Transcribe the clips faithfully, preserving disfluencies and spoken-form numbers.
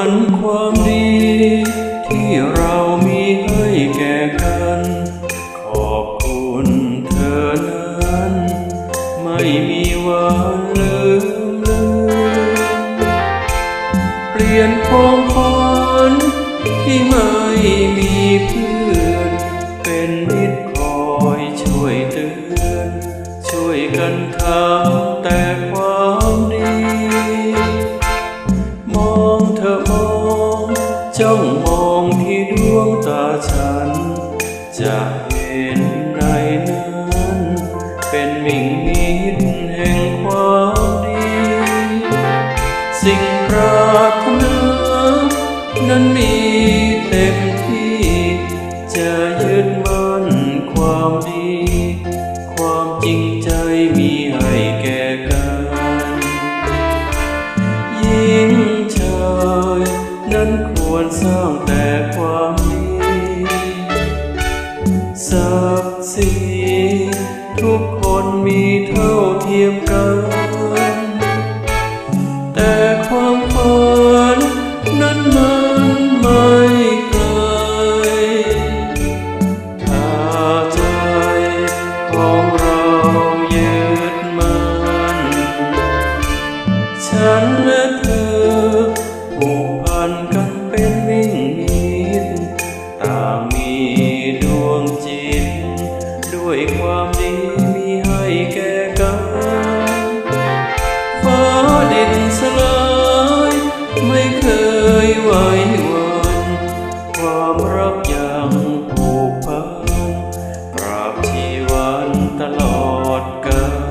นความดีที่เรามีให้แก่กันขอบคุณเธอนั้นไม่มีวันลืมเลือนเปลี่ยนความฝันที่ไม่มีเพื่อนเป็นมิตรคอยช่วยเตือนช่วยกันทำแต่ความดีมองเธอมองจ้องมองที่ดวงตาฉันจะเห็นในนั้นเป็นมิ่งมิตรแห่งความดีสิ่งปรารถนานั้นมีเต็มที่จะยึดมั่นความดีความจริงใจมีให้แก่กันยิ่งชายนั้นควรสร้างแต่ความดีศักดิ์ศรีทุกคนมีเท่าเทียมกันแต่ความฝันนั้นมันไม่ไกลถ้าใจของเรายึดมั่นฉันและเธอผูกพันกันเป็นมิ่งมิตรต่างมีดวงจิตด้วยความดีมีให้แก่กันฟ้าดินสลายไม่เคยไหวหวั่นความรักยังผูกพันตราบชีวันตลอดกาล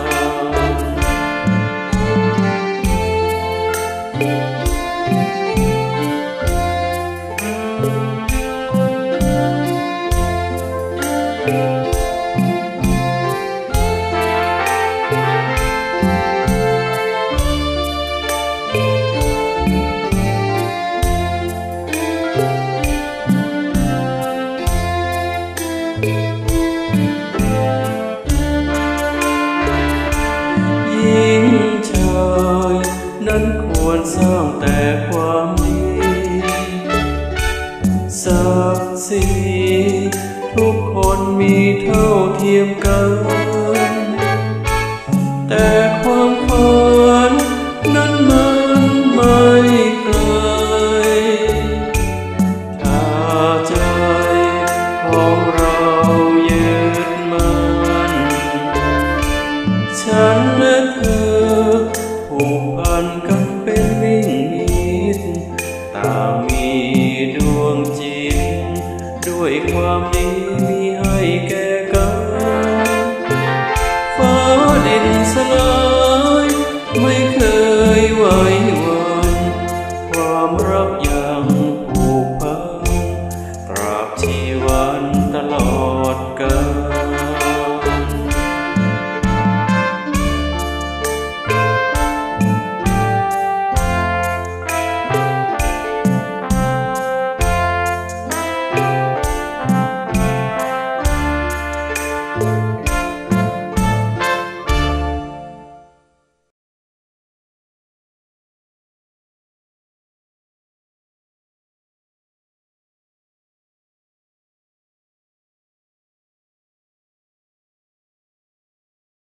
ยิ่งชายนั้นควรสร้างแต่ความดีศักดิ์ศรีทุกคนมีเท่าเทียมกันแต่ความฝันนั้นมันไม่ไกลถ้าใจของเรายึดมั่นฉันและเธอผูกพันกันเป็นมิ่งมิตรต่างมีดวงจิตด้วยความดี